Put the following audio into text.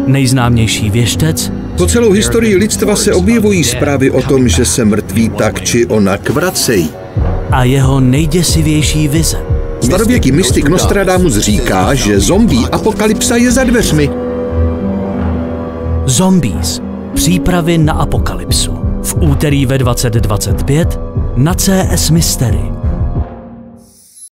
nejznámější věštec. Po celou historii lidstva se objevují zprávy o tom, že se mrtví tak či onak vracejí. A jeho nejděsivější vize. Starověký mystik Nostradamus říká, že zombie apokalypsa je za dveřmi. Zombies. Přípravy na apokalypsu. V úterý ve 20:25 na CS Mystery.